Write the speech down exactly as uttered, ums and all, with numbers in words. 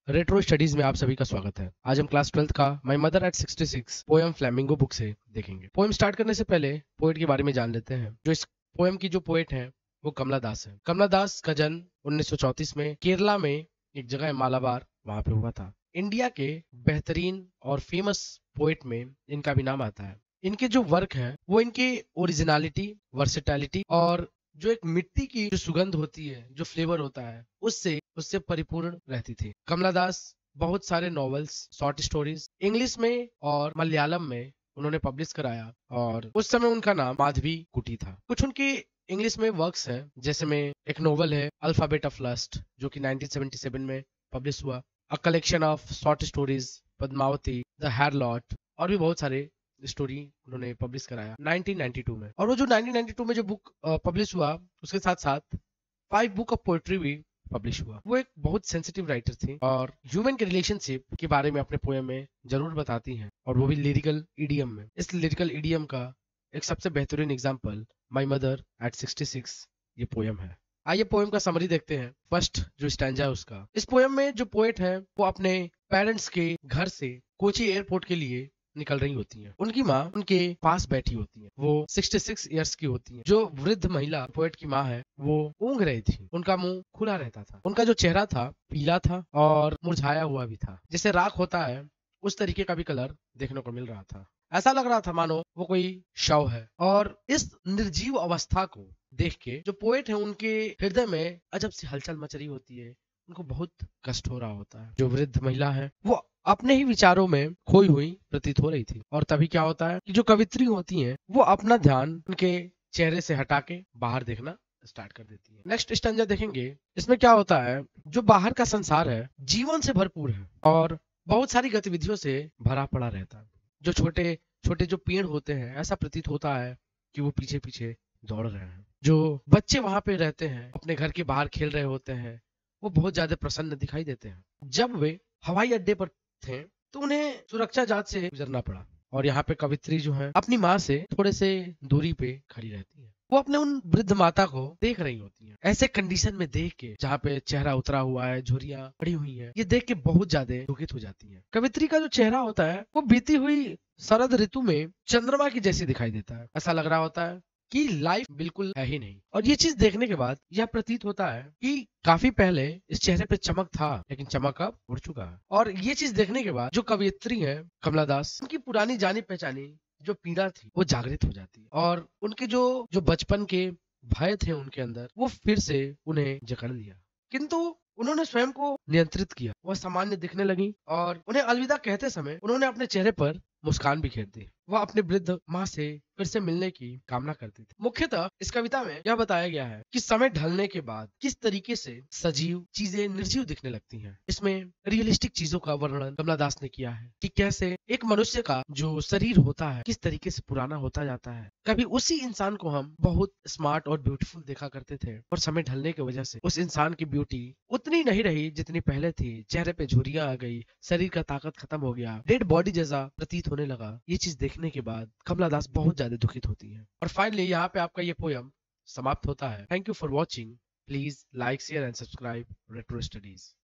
Retro studies में आप सभी का स्वागत है। आज हम क्लास ट्वेल्थ का my mother at sixty six poem flamingo book से देखेंगे। पोएम स्टार्ट करने से पहले पोएट के बारे में जान लेते हैं। जो इस पोएम की जो पोएट है वो कमला दास है। कमला दास का जन्म उन्नीस सौ चौंतीस में केरला में एक जगह है मालाबार, वहां पे हुआ था। इंडिया के बेहतरीन और फेमस पोएट में इनका भी नाम आता है। इनके जो वर्क है वो इनके ओरिजिनलिटी, वर्सेटैलिटी और जो एक मिट्टी की जो सुगंध होती है, जो फ्लेवर होता है, उससे उससे परिपूर्ण रहती थी। कमला दास बहुत सारे नॉवेल्स, शॉर्ट स्टोरीज इंग्लिश में और मलयालम में उन्होंने पब्लिश कराया और उस समय उनका नाम माधवी कुटी था। कुछ उनके इंग्लिश में वर्क्स हैं, जैसे में एक नोवेल है अल्फाबेट ऑफ लस्ट जो कि नाइनटीन सेवेंटी सेवन में पब्लिश हुआ, a collection of short stories Padmavati, the harlot और भी बहुत सारे स्टोरी उन्होंने पब्लिश कराया नाइनटीन नाइंटी टू में। और वो जो नाइनटीन नाइंटी टू में जो बुक पब्लिश हुआ उसके साथ साथ फाइव बुक ऑफ पोएट्री भी पब्लिश हुआ। वो एक बहुत सेंसिटिव राइटर थी और ह्यूमन के रिलेशनशिप के बारे में अपने पोएम में जरूर बताती हैं, और वो भी लिरिकल इडियम में। इस लिरिकल इडियम का एक सबसे बेहतरीन example my mother at sixty six ये पोएम है। आइए पोएम का समरी देखते हैं। फर्स्ट जो स्टैंजा है उसका। इस पोएम में जो पोएट है वो अपने पेरेंट्स के घर से कोची एयरपोर्ट के लिए निकल रही होती हैं। उनकी माँ उनके पास बैठी होती है। वो छियासठ इयर्स की होती है। जो वृद्ध महिला पोएट की माँ है वो ऊँघ रही थी। उनका मुंह खुला रहता था। उनका जो चेहरा था पीला था और मुरझाया हुआ भी था, जैसे राख होता है उस तरीके का भी कलर देखने को मिल रहा था। ऐसा लग रहा था मानो वो कोई शव है। और इस निर्जीव अवस्था को देख के जो पोएट है उनके हृदय में अजब सी हलचल मच रही होती है। उनको बहुत कष्ट हो रहा होता है। जो वृद्ध महिला है वो अपने ही विचारों में खोई हुई प्रतीत हो रही थी। और तभी क्या होता है कि जो कवित्री होती हैं वो अपना ध्यान उनके चेहरे से हटा के बाहर देखना स्टार्ट कर देती है। नेक्स्ट स्टैंजा देखेंगे। इसमें क्या होता है, जो बाहर का संसार है जीवन से भरपूर है और बहुत सारी गतिविधियों से भरा पड़ा रहता है। जो छोटे छोटे जो पेड़ होते हैं ऐसा प्रतीत होता है कि वो पीछे पीछे दौड़ रहे हैं। जो बच्चे वहां पे रहते हैं अपने घर के बाहर खेल रहे होते हैं वो बहुत ज्यादा प्रसन्न दिखाई देते हैं। जब वे हवाई अड्डे पर थे तो उन्हें सुरक्षा जांच से गुजरना पड़ा। और यहाँ पे कवित्री जो है अपनी माँ से थोड़े से दूरी पे खड़ी रहती है। वो अपने उन वृद्ध माता को देख रही होती है। ऐसे कंडीशन में देख के जहाँ पे चेहरा उतरा हुआ है, झुर्रियाँ पड़ी हुई है, ये देख के बहुत ज्यादा दुखित हो जाती है। कवित्री का जो चेहरा होता है वो बीती हुई शरद ऋतु में चंद्रमा की जैसी दिखाई देता है। ऐसा लग रहा होता है कि लाइफ बिल्कुल है ही नहीं। और ये चीज देखने के बाद यह प्रतीत होता है कि काफी पहले इस चेहरे पे चमक था, लेकिन चमक अब उड़ चुका है। और ये चीज देखने के बाद जो कवियत्री है कमला दास, उनकी पुरानी जानी पहचानी जो पीड़ा थी वो जागृत हो जाती है। और उनके जो जो बचपन के भय थे उनके अंदर वो फिर से उन्हें जकड़ लिया। किंतु उन्होंने स्वयं को नियंत्रित किया। वह सामान्य दिखने लगी और उन्हें अलविदा कहते समय उन्होंने अपने चेहरे पर मुस्कान बिखेर दी। वह अपने वृद्ध माँ से फिर से मिलने की कामना करती थी। मुख्यतः इस कविता में यह बताया गया है कि समय ढलने के बाद किस तरीके से सजीव चीजें निर्जीव दिखने लगती हैं। इसमें रियलिस्टिक चीजों का वर्णन कमला दास ने किया है कि कैसे एक मनुष्य का जो शरीर होता है किस तरीके से पुराना होता जाता है। कभी उसी इंसान को हम बहुत स्मार्ट और ब्यूटीफुल देखा करते थे और समय ढलने की वजह से उस इंसान की ब्यूटी उतनी नहीं रही जितनी पहले थी। चेहरे पे झुर्रियां आ गई, शरीर का ताकत खत्म हो गया, डेड बॉडी जैसा प्रतीत होने लगा। ये चीज देखने के बाद कमला दास बहुत ज्यादा दुखित होती है। और फाइनली यहाँ पे आपका ये पोयम समाप्त होता है। Thank you for watching. Please like, share and subscribe retro studies.